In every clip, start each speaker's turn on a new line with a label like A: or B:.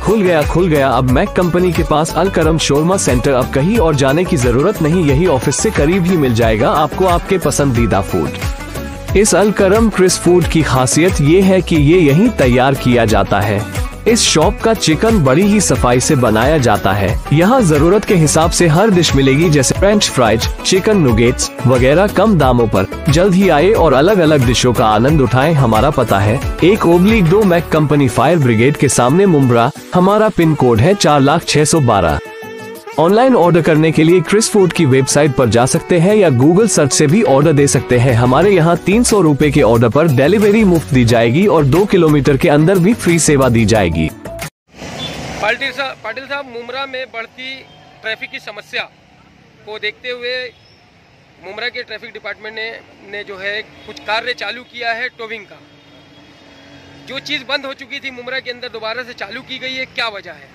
A: खुल गया। अब मैक कंपनी के पास अल करम शोरमा सेंटर। अब कहीं और जाने की जरूरत नहीं, यही ऑफिस से करीब ही मिल जाएगा आपको आपके पसंदीदा फूड। इस अल करम क्रिस्प फूड की खासियत ये है कि ये यहीं तैयार किया जाता है। इस शॉप का चिकन बड़ी ही सफाई से बनाया जाता है। यहाँ जरूरत के हिसाब से हर डिश मिलेगी, जैसे फ्रेंच फ्राइज, चिकन नुगेट्स वगैरह कम दामों पर। जल्द ही आए और अलग अलग डिशों का आनंद उठाएं। हमारा पता है 1/2 मैक कंपनी फायर ब्रिगेड के सामने, मुंब्रा। हमारा पिन कोड है 4,06,12। ऑनलाइन ऑर्डर करने के लिए क्रिस्प फूड की वेबसाइट पर जा सकते हैं या गूगल सर्च से भी ऑर्डर दे सकते हैं। हमारे यहाँ 300 रुपए के ऑर्डर पर डिलीवरी मुफ्त दी जाएगी और 2 किलोमीटर के अंदर भी फ्री सेवा दी जाएगी।
B: पाटिल साहब, मुंब्रा में बढ़ती ट्रैफिक की समस्या को देखते हुए मुंब्रा के ट्रैफिक डिपार्टमेंट ने जो है कुछ कार्य चालू किया है टोविंग का। जो चीज़ बंद हो चुकी थी मुंब्रा के अंदर दोबारा से चालू की गई है, क्या वजह है?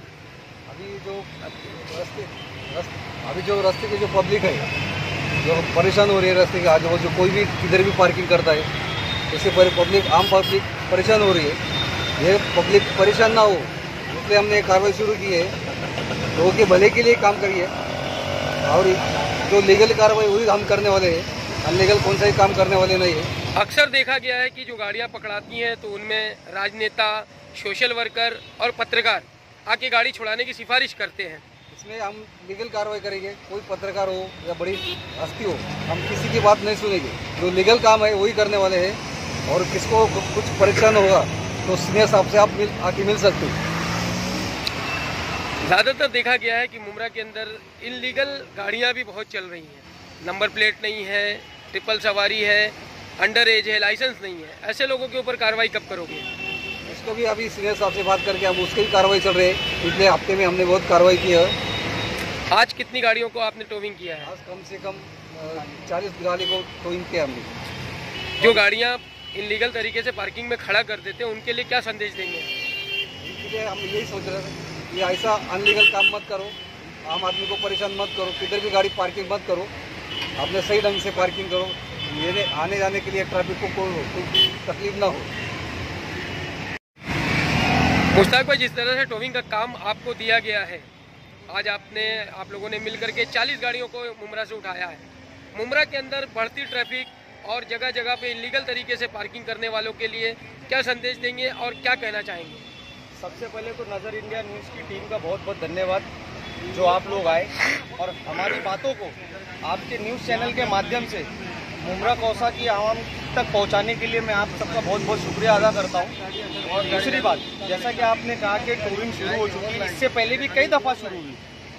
C: अभी जो रास्ते की जो पब्लिक है जो परेशान हो रही है, रास्ते के आजू बाजू कोई भी किधर भी पार्किंग करता है, इससे पब्लिक आम पब्लिक परेशान हो रही है। ये पब्लिक परेशान ना हो इसलिए हमने कार्रवाई शुरू की है। लोगों के भले के लिए काम करिए और जो लीगल कार्रवाई वही हम करने वाले हैं, अनलीगल कौन सा ही काम करने वाले नहीं है।
B: अक्सर देखा गया है कि जो गाड़ियाँ पकड़ाती हैं तो उनमें राजनेता, सोशल वर्कर और पत्रकार आके गाड़ी छुड़ाने की सिफारिश करते हैं।
C: इसमें हम लीगल कार्रवाई करेंगे। कोई पत्रकार हो या बड़ी हस्ती हो, हम किसी की बात नहीं सुनेंगे। जो लीगल काम है वही करने वाले हैं। और किसको कुछ परेशान होगा तो सीनियर साहब से आप आके मिल सकते हो।
B: ज़्यादातर देखा गया है कि मुंब्रा के अंदर इलीगल गाड़ियाँ भी बहुत चल रही हैं। नंबर प्लेट नहीं है, ट्रिपल सवारी है, अंडर एज है, लाइसेंस नहीं है। ऐसे लोगों के ऊपर कार्रवाई कब करोगे?
C: इसको भी अभी सीनियर साहब से बात करके हम उसकी भी कार्रवाई चल रही है। पिछले हफ्ते में हमने बहुत कार्रवाई की है।
B: आज कितनी गाड़ियों को आपने टोविंग किया है?
C: आज कम से कम 40 गाड़ी को टोविंग किया हमने।
B: जो गाड़ियाँ इलीगल तरीके से पार्किंग में खड़ा कर देते हैं उनके लिए क्या संदेश देंगे?
C: इसलिए हम यही सोच रहे थे कि ऐसा अनलीगल काम मत करो, आम आदमी को परेशान मत करो, किधर भी गाड़ी पार्किंग मत करो, अपने सही ढंग से पार्किंग करो। मेरे आने जाने के लिए ट्रैफिक को कोई तकलीफ ना हो।
B: मुश्ताक भाई, जिस तरह से टोविंग का काम आपको दिया गया है, आज आप लोगों ने मिलकर के 40 गाड़ियों को मुंब्रा से उठाया है। मुंब्रा के अंदर बढ़ती ट्रैफिक और जगह जगह पे इलीगल तरीके से पार्किंग करने वालों के लिए क्या संदेश देंगे और क्या कहना चाहेंगे?
D: सबसे पहले तो नज़र इंडिया न्यूज़ की टीम का बहुत बहुत धन्यवाद जो आप लोग आए और हमारी बातों को आपके न्यूज़ चैनल के माध्यम से मुंब्रा कौसा की आवाम तक पहुंचाने के लिए मैं आप सबका बहुत बहुत शुक्रिया अदा करता हूं। और दूसरी बात, जैसा कि आपने कहा कि टोविंग शुरू हो चुकी है, इससे पहले भी कई दफ़ा शुरू हुई।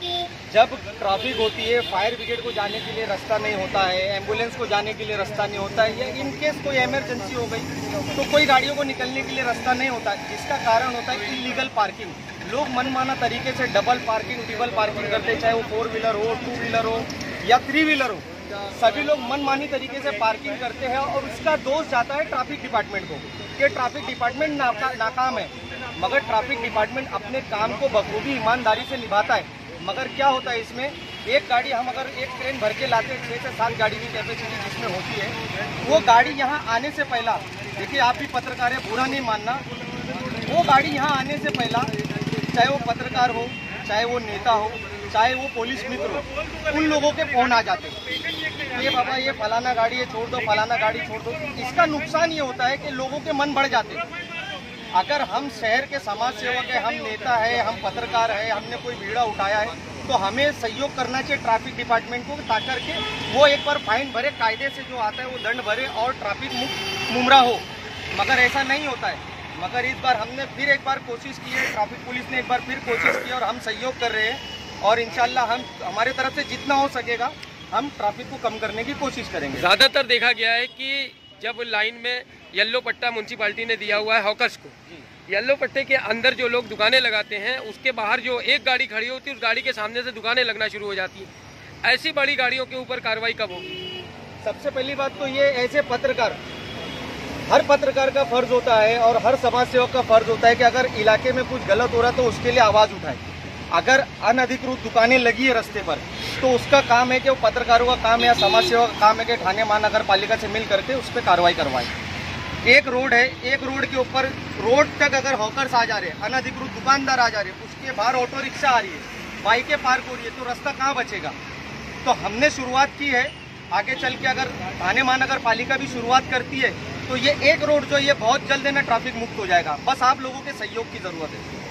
D: जब ट्रैफिक होती है, फायर ब्रिगेड को जाने के लिए रास्ता नहीं होता है, एम्बुलेंस को जाने के लिए रास्ता नहीं होता है, या इन केस कोई इमरजेंसी हो गई तो कोई गाड़ियों को निकलने के लिए रास्ता नहीं होता। जिसका कारण होता है इलीगल पार्किंग। लोग मनमाना तरीके से डबल पार्किंग, ट्रिपल पार्किंग करते, चाहे वो 4 व्हीलर हो, 2 व्हीलर हो या 3 व्हीलर हो। सभी लोग मनमानी तरीके से पार्किंग करते हैं और उसका दोष जाता है ट्रैफिक डिपार्टमेंट को कि ट्रैफिक डिपार्टमेंट नाकाम है। मगर ट्रैफिक डिपार्टमेंट अपने काम को बखूबी ईमानदारी से निभाता है। मगर क्या होता है इसमें, एक गाड़ी हम अगर एक ट्रेन भर के लाते हैं, 6 से 7 गाड़ी की कैपेसिटी जिसमें होती है, वो गाड़ी यहाँ आने से पहला, देखिए आप भी पत्रकार है, बुरा नहीं मानना, वो गाड़ी यहाँ आने से पहला, चाहे वो पत्रकार हो, चाहे वो नेता हो, चाहे वो पुलिस मित्र हो, उन लोगों के फोन आ जाते हैं, ये बाबा ये फलाना गाड़ी है छोड़ दो, फलाना गाड़ी छोड़ दो। इसका नुकसान ये होता है कि लोगों के मन बढ़ जाते हैं। अगर हम शहर के समाज सेवक है, हम नेता है, हम पत्रकार है, हमने कोई बीड़ा उठाया है, तो हमें सहयोग करना चाहिए ट्रैफिक डिपार्टमेंट को, ताकर के वो एक बार फाइन भरे, कायदे से जो आता है वो दंड भरे और ट्रैफिक मुक्त मुंब्रा हो। मगर ऐसा नहीं होता है। मगर इस बार हमने फिर एक बार कोशिश की है, ट्रैफिक पुलिस ने एक बार फिर कोशिश की और हम सहयोग कर रहे हैं और इंशाल्लाह हम हमारे तरफ से जितना हो सकेगा हम ट्रैफिक को कम करने की कोशिश करेंगे।
B: ज़्यादातर देखा गया है कि जब लाइन में येलो पट्टा म्यूनसिपालिटी ने दिया हुआ है हॉकर्स को, येलो पट्टे के अंदर जो लोग दुकानें लगाते हैं उसके बाहर जो एक गाड़ी खड़ी होती है उस गाड़ी के सामने से दुकानें लगना शुरू हो जाती हैं। ऐसी बड़ी गाड़ियों के ऊपर कार्रवाई कब होगी?
D: सबसे पहली बात तो ये, ऐसे पत्रकार, हर पत्रकार का फर्ज होता है और हर समाज सेवक का फर्ज होता है कि अगर इलाके में कुछ गलत हो रहा है तो उसके लिए आवाज़ उठाए। अगर अनधिकृत दुकानें लगी है रास्ते पर तो उसका काम है कि वो पत्रकारों का काम है या समाज सेवा का काम है कि थाने महानगर पालिका से मिल करके उस पर कार्रवाई करवाएं। एक रोड है, एक रोड के ऊपर रोड तक अगर हॉकर्स आ जा रहे हैं, अनधिकृत दुकानदार आ जा रहे हैं, उसके बाहर ऑटो रिक्शा आ रही है, बाइकें पार्क हो रही है, तो रास्ता कहाँ बचेगा। तो हमने शुरुआत की है, आगे चल के अगर थाने महानगर पालिका भी शुरुआत करती है तो ये एक रोड जो ये बहुत जल्द है ना ट्रैफिक मुक्त हो जाएगा। बस आप लोगों के सहयोग की ज़रूरत है।